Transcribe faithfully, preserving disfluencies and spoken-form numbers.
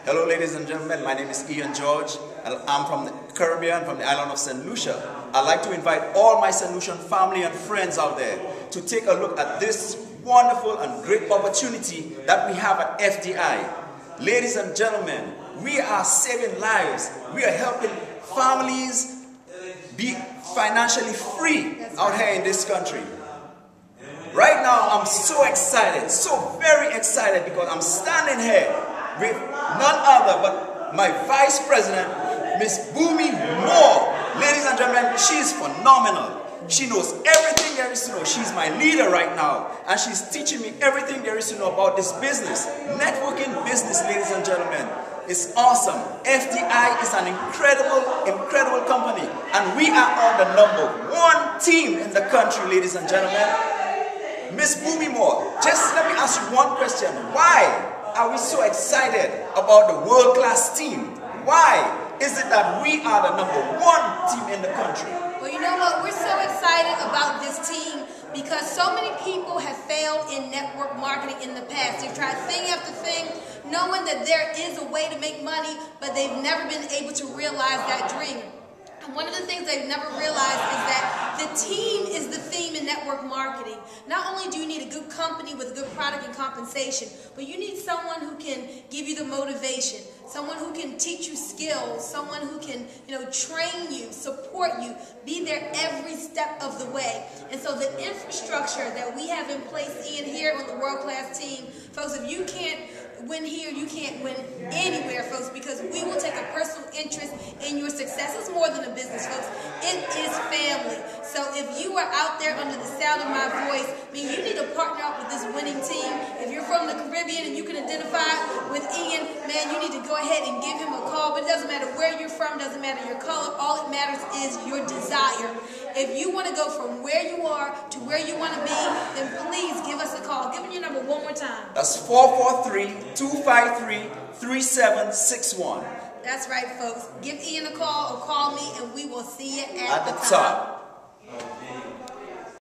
Hello ladies and gentlemen, my name is Ian George. I'm from the Caribbean, from the island of Saint Lucia. I'd like to invite all my Saint Lucian family and friends out there to take a look at this wonderful and great opportunity that we have at F D I. Ladies and gentlemen, we are saving lives. We are helping families be financially free out here in this country. Right now, I'm so excited, so very excited, because I'm standing here with none other but my Vice President, Miss Bunmi Moore. Ladies and gentlemen, she's phenomenal. She knows everything there is to know. She's my leader right now, and she's teaching me everything there is to know about this business. Networking business, ladies and gentlemen. It's awesome. F D I is an incredible, incredible company, and we are on the number one team in the country, ladies and gentlemen. Miss Bunmi Moore, just let me ask you one question. Why are we so excited about the world-class team? Why is it that we are the number one team in the country? Well, you know what? We're so excited about this team because so many people have failed in network marketing in the past. They've tried thing after thing, knowing that there is a way to make money, but they've never been able to realize that dream. And one of the things they've never realized is that the team is the theme in network marketing. Not only do you need a good company with good product and compensation, but you need someone who can give you the motivation, someone who can teach you skills, someone who can, you know, train you, support you, be there every step of the way. And so the infrastructure that we have in place in here on the world-class team, folks, if you can't win here, you can't win anywhere, folks, because we will take a personal interest in your success. It's more than a business, folks. It is family. So if you are out there under the sound of my voice, I mean, you need to partner up with this winning team. If you're from the Caribbean and you can identify with Ian, man, you need to go ahead and give him a call. But it doesn't matter where you're from, doesn't matter your color. All it matters is your desire. If you want to go from where you are to where you want to be, then please give us a call. Give me your number one more time. That's four four three, two five three, three seven six one. That's right, folks. Give Ian a call or call me, and we will see you at, At the top.